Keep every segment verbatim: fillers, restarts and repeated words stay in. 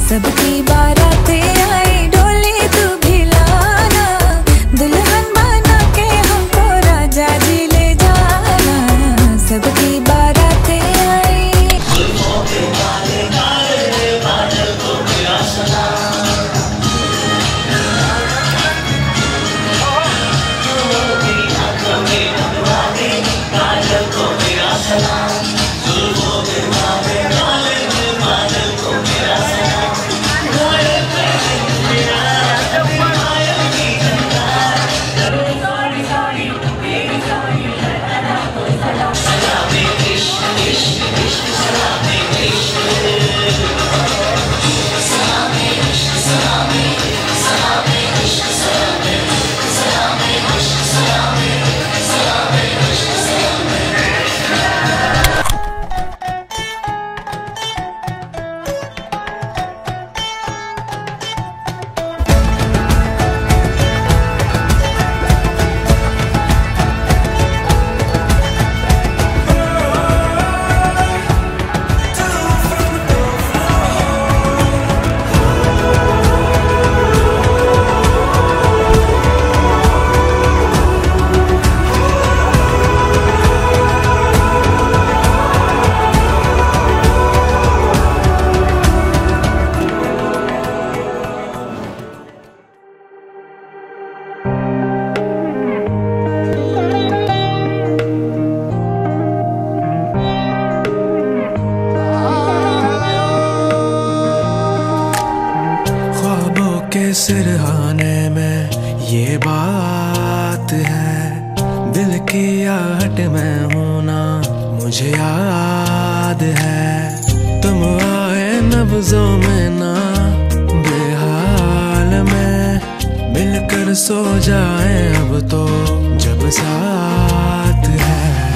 सबकी बारातें आई डोली तू भी लाना, दुल्हन बना के हमको राजा जी ले जाना, सबकी बारातें आई। सिरहाने में ये बात है, दिल की आहट में हूं ना मुझे याद है, तुम आए नब्जों में ना बेहाल में, मिलकर सो जाए अब तो जब साथ है।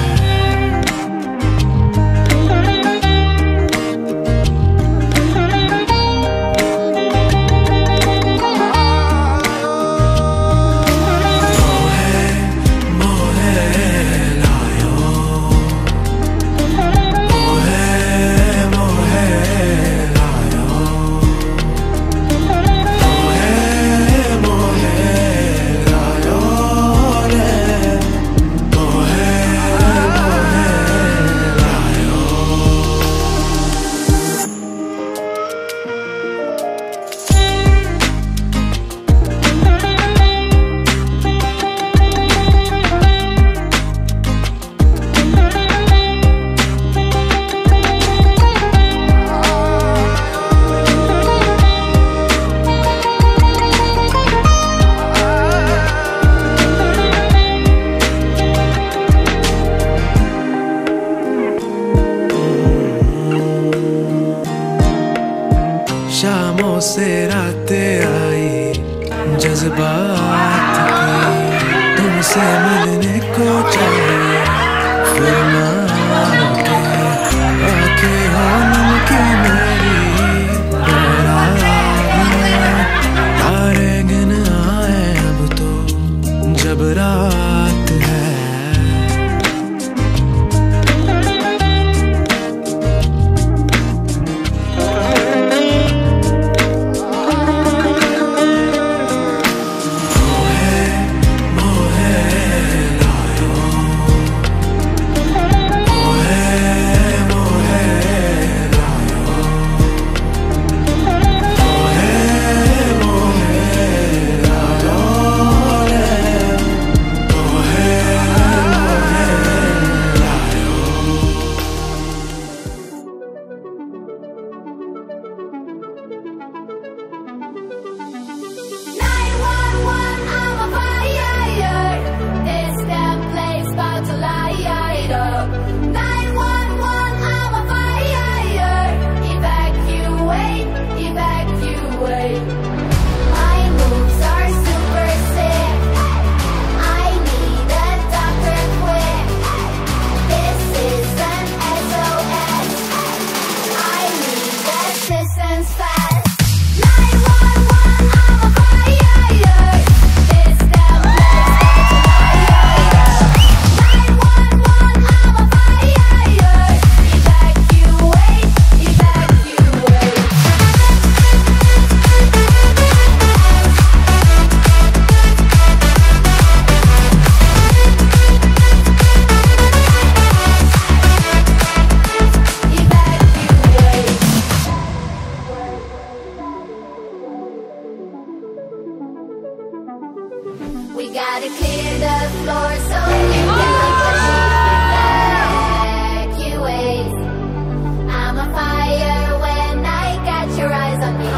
शामों से रातें आई जज्बात की, तुमसे मिलने को चाहिए फिर ना के आके हो नमके मेरी तारे गिन आए अब तो जब रात है। floor so you can evacuate. I'm a fire when I catch your eyes on me.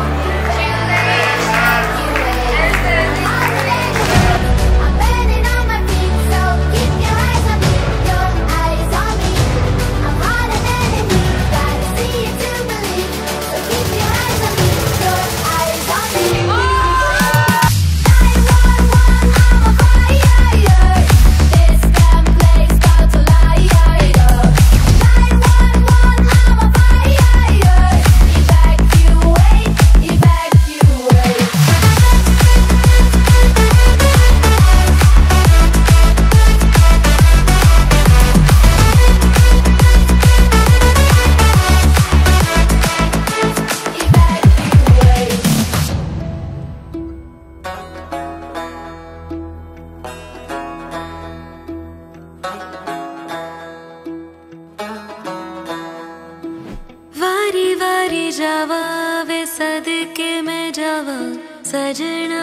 वारी वारी जावा वे सदके में जावा सजना,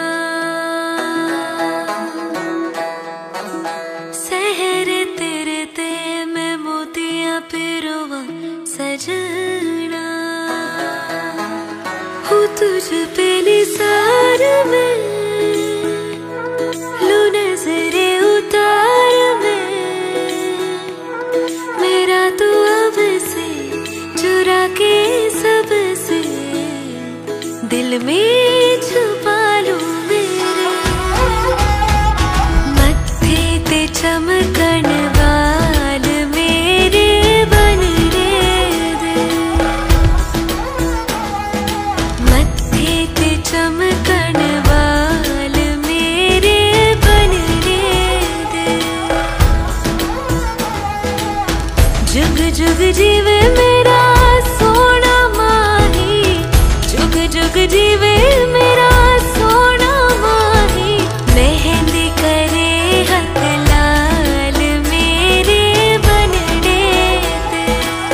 सहरे तेरे ते में मोतियां पिरोवा सजना, हूँ तुझ पे निसार में लू नजरे उतार में, मेरा तो अब से चुरा के सबसे दिल में छुपा लूं मेरे, मत्थे ते चमकन वाल मेरे बनने दे, मत्थे ते चमकन वाल मेरे बनने दे, जुग जुग जीवे मेरा सोना माही, जुग जुग जीवे मेरा सोना माही, मेहंदी करे हाथ लाल मेरे बनने दे,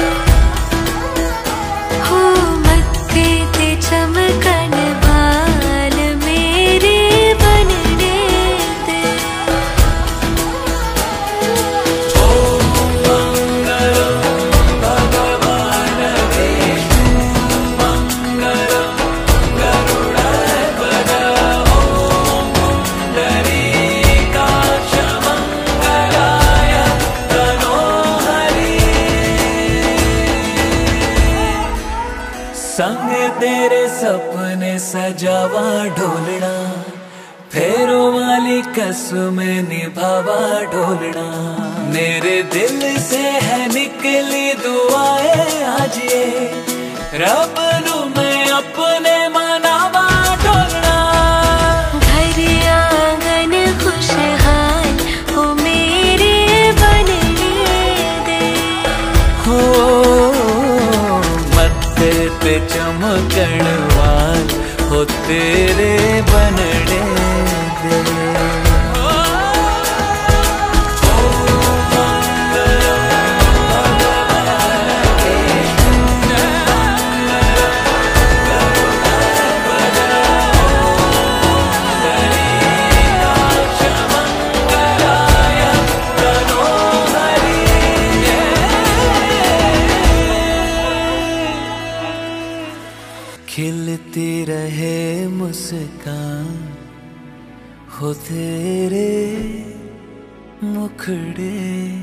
हो मत्थे ते चमकन बाल मेरे बनने दे। संग तेरे सपने सजावा ढोलना, फेरों वाली कसमें निभावा ढोलना, मेरे दिल से है निकली दुआएं आज ये, रब नू मैं अपने मनावा ढोलना, घर आंगन खुशहाल हो मेरे बनने दे, हो मत्थे पे चमकण वाल हो तेरे बनने दे। खिलती रहे मुस्कान हो तेरे मुखड़े